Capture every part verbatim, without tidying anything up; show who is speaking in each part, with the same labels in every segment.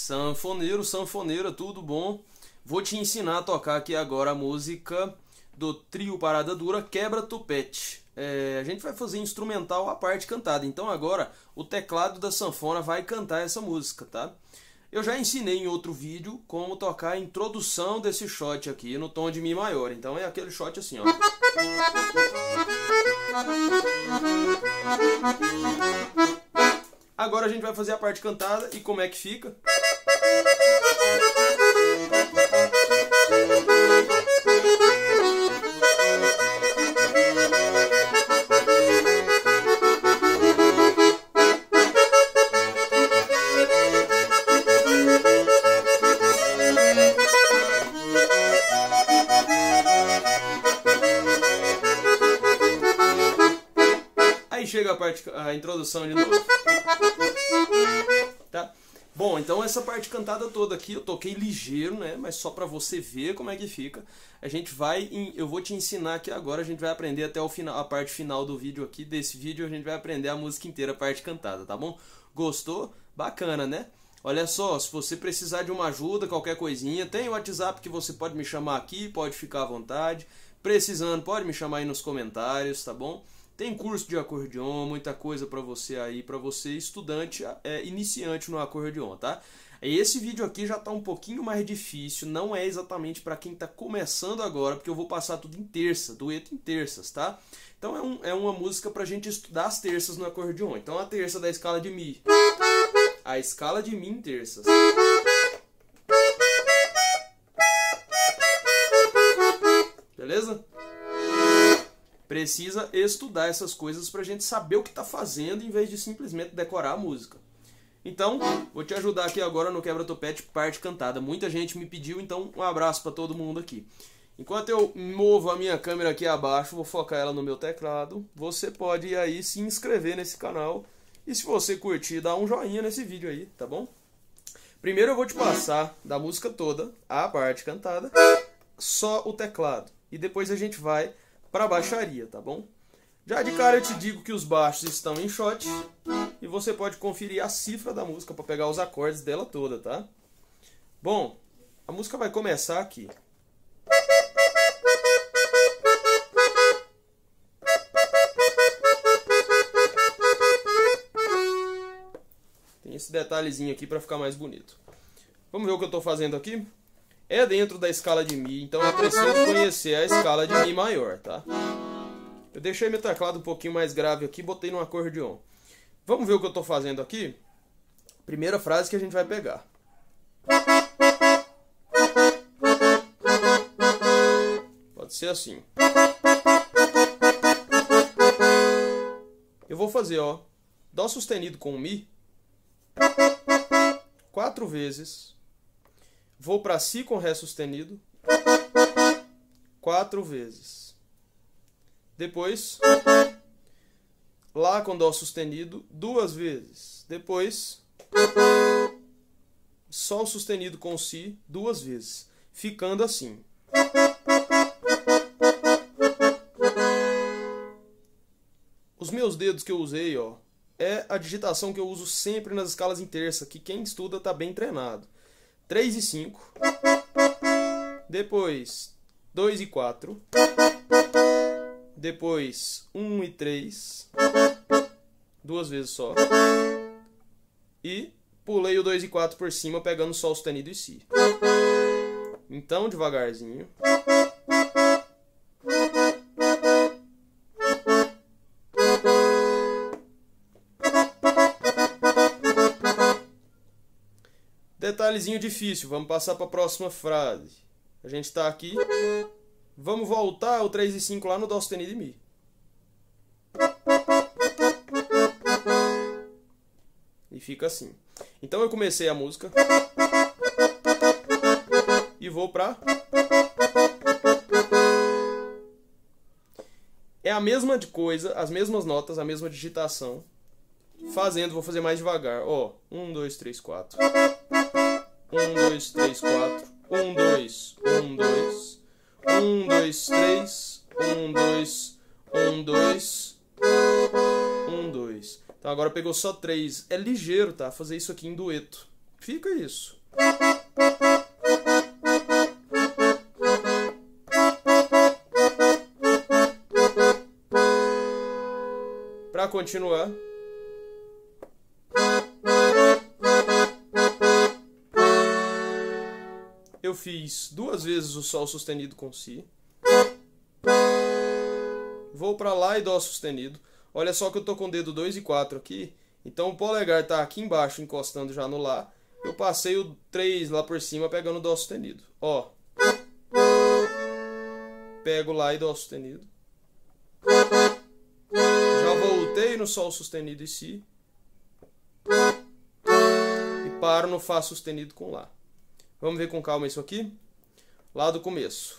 Speaker 1: Sanfoneiro, sanfoneira, tudo bom? Vou te ensinar a tocar aqui agora a música do trio Parada Dura, Quebra Tupete. É, a gente vai fazer instrumental a parte cantada, então agora o teclado da sanfona vai cantar essa música, tá? Eu já ensinei em outro vídeo como tocar a introdução desse shot aqui no tom de Mi maior, então é aquele shot assim, ó. Agora a gente vai fazer a parte cantada e como é que fica? Aí chega a parte, a introdução de novo. Tá? Bom, então essa parte cantada toda aqui eu toquei ligeiro, né? Mas só pra você ver como é que fica. A gente vai, eu vou te ensinar aqui agora, a gente vai aprender até o final, a parte final do vídeo aqui. Desse vídeo a gente vai aprender a música inteira, a parte cantada, tá bom? Gostou? Bacana, né? Olha só, se você precisar de uma ajuda, qualquer coisinha, tem o WhatsApp que você pode me chamar aqui, pode ficar à vontade. Precisando, pode me chamar aí nos comentários, tá bom? Tem curso de acordeon, muita coisa para você aí, para você estudante, é, iniciante no acordeon, tá? Esse vídeo aqui já tá um pouquinho mais difícil, não é exatamente para quem tá começando agora, porque eu vou passar tudo em terça, dueto em terças, tá? Então é, um, é uma música pra gente estudar as terças no acordeon. Então a terça da escala de Mi, a escala de Mi em terças. Beleza? Precisa estudar essas coisas pra gente saber o que tá fazendo em vez de simplesmente decorar a música. Então, vou te ajudar aqui agora no Quebra Tupete, parte cantada. Muita gente me pediu, então um abraço pra todo mundo aqui. Enquanto eu movo a minha câmera aqui abaixo, vou focar ela no meu teclado. Você pode ir aí se inscrever nesse canal. E se você curtir, dá um joinha nesse vídeo aí, tá bom? Primeiro eu vou te passar da música toda, a parte cantada, só o teclado. E depois a gente vai para baixaria, tá bom? Já de cara eu te digo que os baixos estão em shot e você pode conferir a cifra da música para pegar os acordes dela toda, tá? Bom, a música vai começar aqui. Tem esse detalhezinho aqui para ficar mais bonito. Vamos ver o que eu estou fazendo aqui? É dentro da escala de Mi, então eu preciso conhecer a escala de Mi maior, tá? Eu deixei meu teclado um pouquinho mais grave aqui, botei no acordeon. Vamos ver o que eu estou fazendo aqui? Primeira frase que a gente vai pegar. Pode ser assim. Eu vou fazer, ó, Dó sustenido com Mi quatro vezes. Vou para Si com Ré sustenido quatro vezes. Depois, Lá com Dó sustenido duas vezes. Depois, Sol sustenido com Si duas vezes. Ficando assim. Os meus dedos que eu usei, ó, é a digitação que eu uso sempre nas escalas em terça, que quem estuda está bem treinado. três e cinco, depois dois e quatro, depois um e três, duas vezes só, e pulei o dois e quatro por cima pegando Sol sustenido e Si. Então, devagarzinho. Detalhezinho difícil, vamos passar para a próxima frase. A gente está aqui, vamos voltar o três e cinco lá no Dó sustenido e Mi. E fica assim. Então eu comecei a música e vou para... É a mesma coisa, as mesmas notas, a mesma digitação. Fazendo, vou fazer mais devagar. Ó, um, dois, três, quatro. um, dois, três, quatro. um, dois, um, dois. um, dois, três. um, dois, um, dois. um, dois. Então agora pegou só três. É ligeiro, tá? Fazer isso aqui em dueto. Fica isso. Para continuar, eu fiz duas vezes o Sol sustenido com Si. Vou para Lá e Dó sustenido. Olha só que eu tô com o dedo dois e quatro aqui. Então o polegar está aqui embaixo encostando já no Lá. Eu passei o três lá por cima pegando o Dó sustenido. Ó. Pego Lá e Dó sustenido. Já voltei no Sol sustenido e Si. E paro no Fá sustenido com Lá. Vamos ver com calma isso aqui? Lá do começo.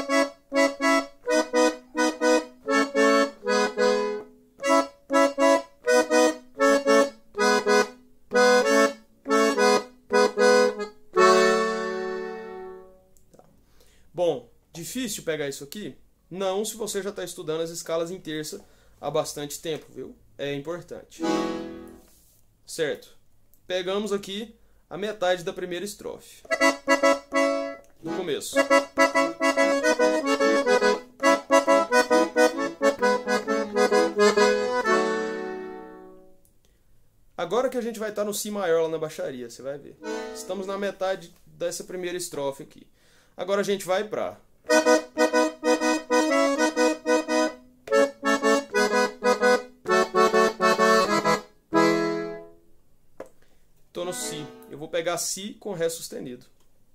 Speaker 1: Bom, difícil pegar isso aqui? Não, se você já está estudando as escalas em terça há bastante tempo, viu? É importante. Certo. Pegamos aqui a metade da primeira estrofe. No começo. Agora que a gente vai estar no Si maior lá na baixaria, você vai ver. Estamos na metade dessa primeira estrofe aqui. Agora a gente vai para tô no Si. Eu vou pegar Si com Ré sustenido.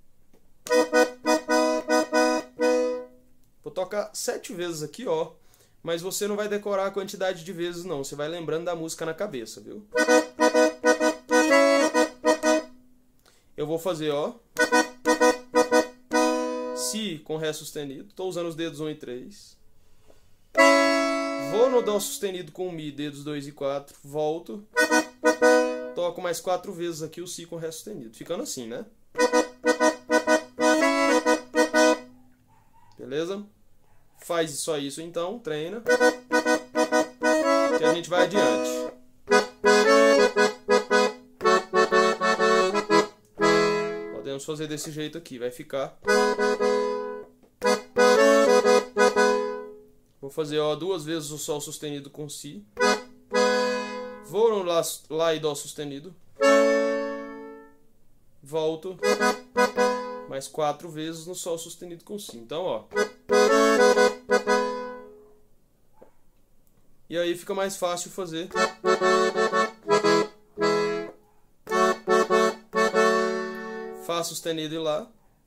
Speaker 1: Vou tocar sete vezes aqui, ó. Mas você não vai decorar a quantidade de vezes, não. Você vai lembrando da música na cabeça, viu? Eu vou fazer, ó. Si com Ré sustenido. Estou usando os dedos um e três. Vou no Dó sustenido com Mi, dedos dois e quatro. Volto. Toco mais quatro vezes aqui o Si com Ré sustenido. Ficando assim, né? Beleza? Faz só isso então, treina. Que a gente vai adiante. Podemos fazer desse jeito aqui, vai ficar. Vou fazer, ó, duas vezes o Sol sustenido com Si. Vou no Lá, Lá e Dó sustenido. Volto. Mais quatro vezes no Sol sustenido com Si. Então, ó. E aí fica mais fácil fazer. Fá sustenido e Lá.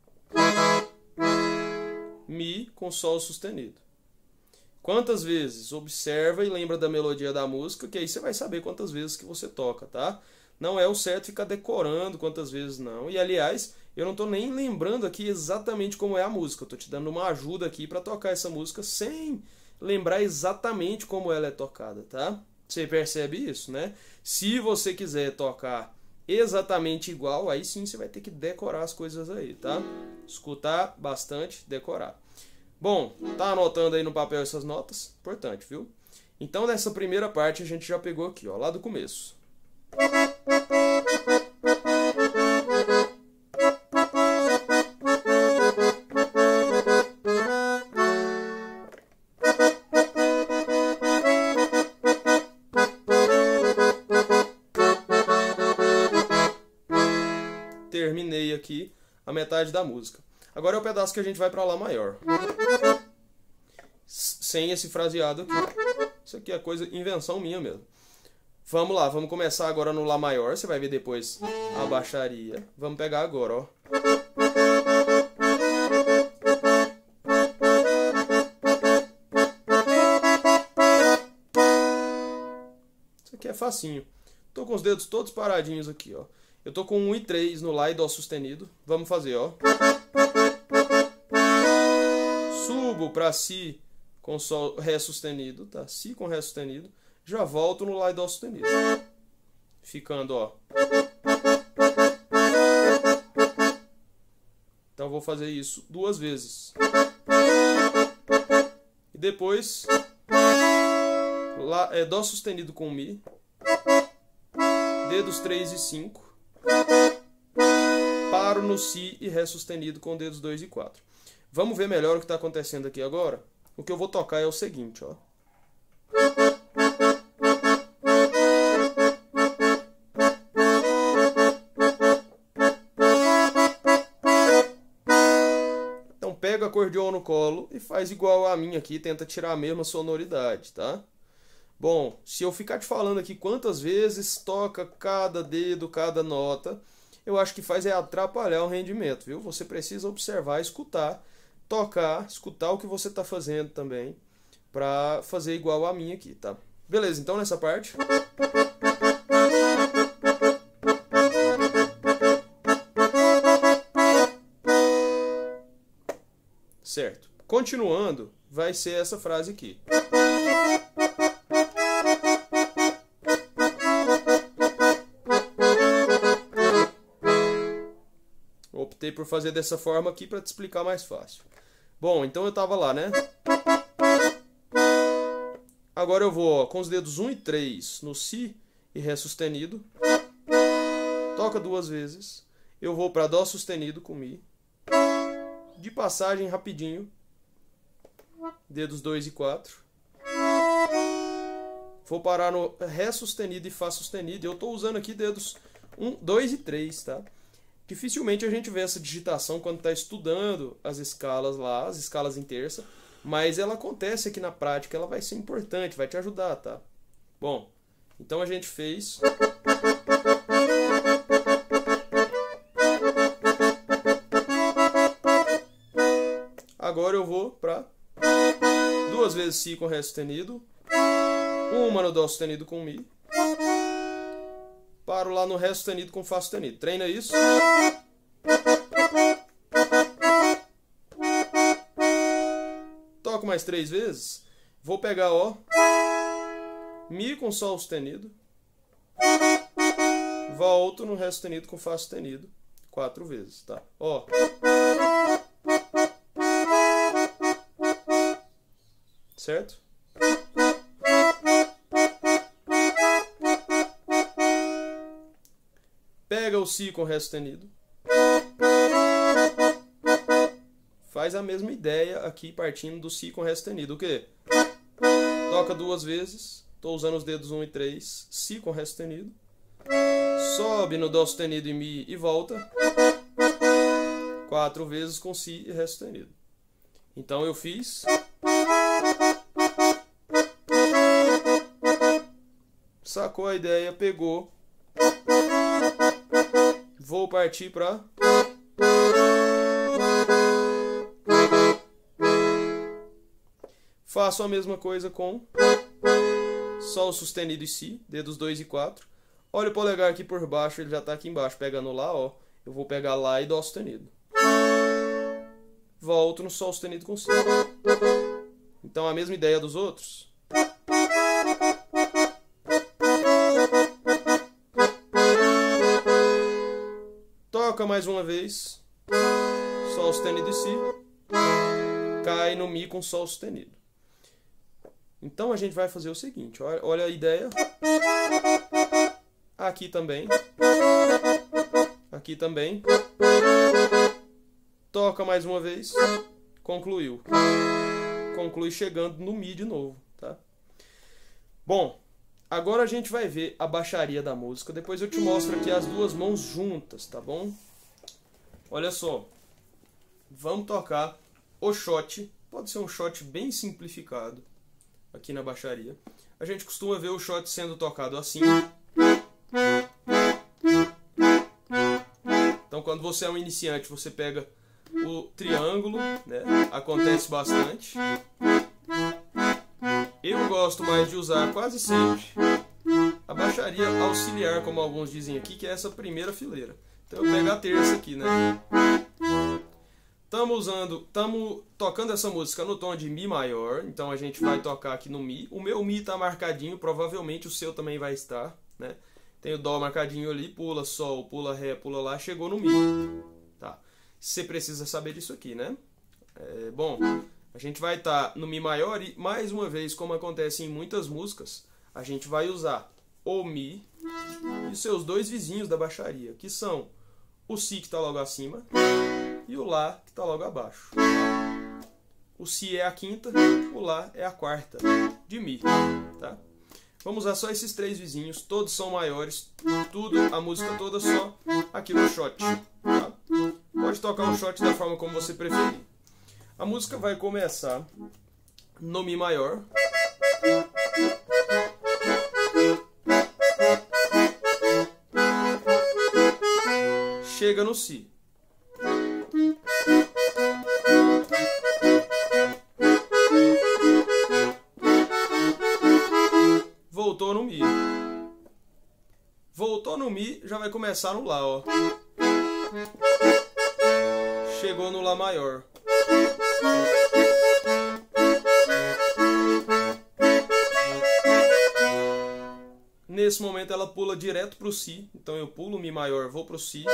Speaker 1: Mi com Sol sustenido. Quantas vezes? Observa e lembra da melodia da música, que aí você vai saber quantas vezes que você toca, tá? Não é o certo ficar decorando quantas vezes não. E, aliás, eu não estou nem lembrando aqui exatamente como é a música. Eu estou te dando uma ajuda aqui para tocar essa música sem lembrar exatamente como ela é tocada, tá? Você percebe isso, né? Se você quiser tocar exatamente igual, aí sim você vai ter que decorar as coisas aí, tá? Escutar bastante, decorar. Bom, tá anotando aí no papel essas notas? Importante, viu? Então, nessa primeira parte a gente já pegou aqui, ó, lá do começo. Terminei aqui a metade da música. Agora é o pedaço que a gente vai para Lá maior. Sem esse fraseado aqui. Isso aqui é coisa, invenção minha mesmo. Vamos lá, vamos começar agora no Lá maior. Você vai ver depois a baixaria. Vamos pegar agora, ó. Isso aqui é facinho. Tô com os dedos todos paradinhos aqui, ó. Eu tô com um e três no Lá e Dó sustenido. Vamos fazer, ó. Subo para Si com Sol, Ré sustenido, tá? Si com Ré sustenido. Já volto no Lá e Dó sustenido. Ficando, ó. Então vou fazer isso duas vezes. E depois Lá, é, Dó sustenido com Mi. Dedos três e cinco. paro no Si e Ré sustenido com dedos dois e quatro. Vamos ver melhor o que está acontecendo aqui agora? O que eu vou tocar é o seguinte, ó. Então pega o acordeon no colo e faz igual a minha aqui, tenta tirar a mesma sonoridade, tá? Bom, se eu ficar te falando aqui quantas vezes toca cada dedo, cada nota, eu acho que faz é atrapalhar o rendimento, viu? Você precisa observar, escutar, tocar, escutar o que você está fazendo também, para fazer igual a minha aqui, tá? Beleza, então nessa parte... Certo. Continuando, vai ser essa frase aqui. Optei por fazer dessa forma aqui para te explicar mais fácil. Bom, então eu estava lá, né? Agora eu vou ó, com os dedos um e três no Si e Ré sustenido. Toca duas vezes. Eu vou para Dó sustenido com Mi. De passagem rapidinho. Dedos dois e quatro. Vou parar no Ré sustenido e Fá sustenido. Eu estou usando aqui dedos um, dois e três, tá? Dificilmente a gente vê essa digitação quando está estudando as escalas lá, as escalas em terça, mas ela acontece aqui na prática, ela vai ser importante, vai te ajudar, tá? Bom, então a gente fez... Agora eu vou para duas vezes Si com Ré sustenido, uma no Dó sustenido com Mi, paro lá no Ré sustenido com Fá sustenido. Treina isso. Toco mais três vezes. Vou pegar ó, Mi com Sol sustenido, volto no Ré sustenido com Fá sustenido quatro vezes, tá? Ó. Certo? Pega o Si com Ré sustenido. Faz a mesma ideia aqui partindo do Si com Ré sustenido. O quê? Toca duas vezes. Estou usando os dedos um e três. Si com Ré sustenido. Sobe no Dó sustenido e Mi e volta. Quatro vezes com Si e Ré sustenido. Então eu fiz... Sacou a ideia, pegou. Vou partir para... Faço a mesma coisa com Sol sustenido e Si, dedos dois e quatro. Olha o polegar aqui por baixo, ele já está aqui embaixo, pegando Lá, ó. Eu vou pegar Lá e Dó sustenido. Volto no Sol sustenido com Si. Então a mesma ideia dos outros. Toca mais uma vez, Sol sustenido e Si, cai no Mi com Sol sustenido. Então a gente vai fazer o seguinte, olha, olha a ideia, aqui também, aqui também, toca mais uma vez, concluiu, conclui chegando no Mi de novo, tá? Bom, agora a gente vai ver a baixaria da música, depois eu te mostro aqui as duas mãos juntas, tá bom? Olha só, vamos tocar o shot, pode ser um shot bem simplificado aqui na baixaria. A gente costuma ver o shot sendo tocado assim. Então quando você é um iniciante, você pega o triângulo, né? Acontece bastante. Eu gosto mais de usar quase sempre a baixaria auxiliar, como alguns dizem aqui, que é essa primeira fileira. Então eu pego a terça aqui, né? Estamos usando, estamos tocando essa música no tom de Mi maior, então a gente vai tocar aqui no Mi. O meu Mi está marcadinho, provavelmente o seu também vai estar, né? Tem o Dó marcadinho ali, pula Sol, pula Ré, pula Lá, chegou no Mi. Tá? Você precisa saber disso aqui, né? É, bom, a gente vai estar no Mi maior e, mais uma vez, como acontece em muitas músicas, a gente vai usar o Mi e os seus dois vizinhos da baixaria, que são o Si que está logo acima e o Lá que está logo abaixo. O Si é a quinta, o Lá é a quarta de Mi. Tá? Vamos usar só esses três vizinhos, todos são maiores, tudo, a música toda só aqui no shot. Tá? Pode tocar o shot da forma como você preferir. A música vai começar no Mi maior. Chega no Si. Voltou no Mi. Voltou no Mi, já vai começar no Lá, ó. Chegou no Lá maior. Nesse momento ela pula direto pro Si, então eu pulo o Mi maior, vou pro Si.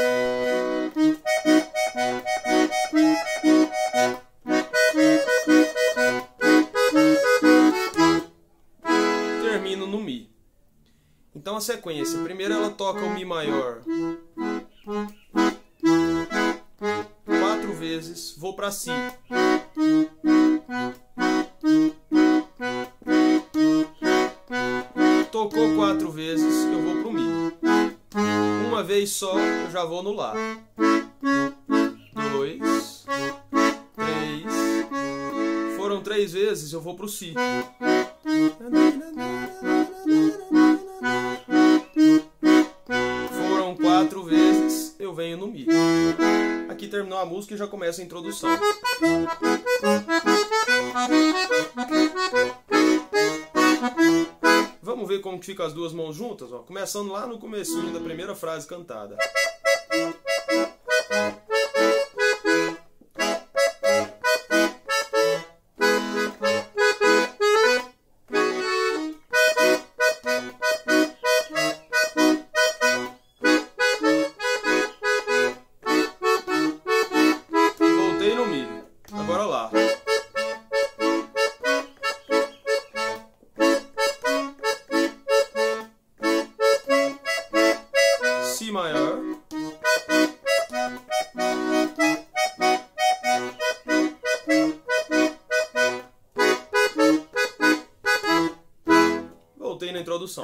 Speaker 1: Termino no Mi. Então a sequência, primeiro ela toca o Mi maior quatro vezes, vou pra Si. Tocou quatro vezes, eu vou pro Mi. Uma vez só, eu já vou no Lá. Dois, três. Foram três vezes, eu vou pro Si. Foram quatro vezes, eu venho no Mi. Aqui terminou a música e já começa a introdução. Vamos ver como que fica as duas mãos juntas, ó. Começando lá no comecinho da primeira frase cantada. Voltei no Mi. Agora Lá. Si maior. Voltei na introdução.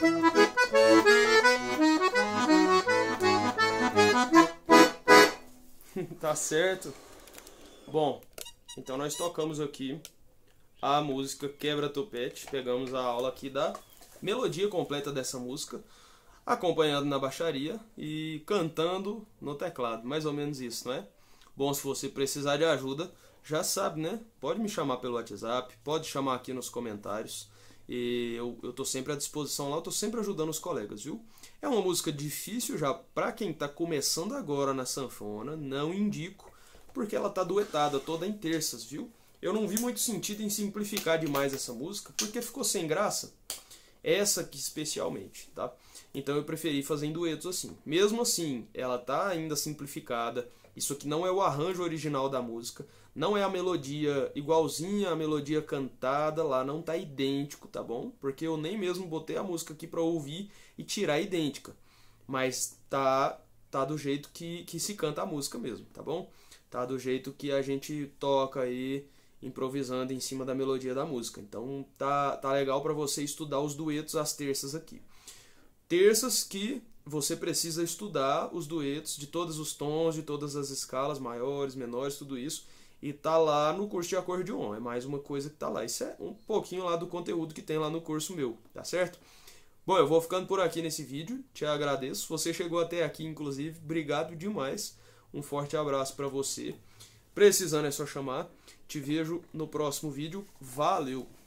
Speaker 1: Tá certo? Bom, então nós tocamos aqui a música Quebra Topete. Pegamos a aula aqui da melodia completa dessa música, acompanhando na baixaria e cantando no teclado. Mais ou menos isso, não é? Bom, se você precisar de ajuda, já sabe, né? Pode me chamar pelo WhatsApp, pode chamar aqui nos comentários. E eu, eu tô sempre à disposição lá, eu tô sempre ajudando os colegas, viu? É uma música difícil já para quem tá começando agora na sanfona, não indico, porque ela tá duetada toda em terças, viu? Eu não vi muito sentido em simplificar demais essa música, porque ficou sem graça. Essa aqui especialmente, tá? Então eu preferi fazer em duetos assim. Mesmo assim, ela tá ainda simplificada. Isso aqui não é o arranjo original da música. Não é a melodia igualzinha à melodia cantada lá. Não tá idêntico, tá bom? Porque eu nem mesmo botei a música aqui pra ouvir e tirar idêntica. Mas tá, tá do jeito que, que se canta a música mesmo, tá bom? Tá do jeito que a gente toca aí, improvisando em cima da melodia da música. Então tá, tá legal para você estudar os duetos, as terças aqui. Terças que você precisa estudar os duetos de todos os tons, de todas as escalas, maiores, menores, tudo isso. E tá lá no curso de acordeon. É mais uma coisa que tá lá. Isso é um pouquinho lá do conteúdo que tem lá no curso meu, tá certo? Bom, eu vou ficando por aqui nesse vídeo. Te agradeço. Você chegou até aqui, inclusive. Obrigado demais. Um forte abraço para você. Precisando é só chamar. Te vejo no próximo vídeo. Valeu!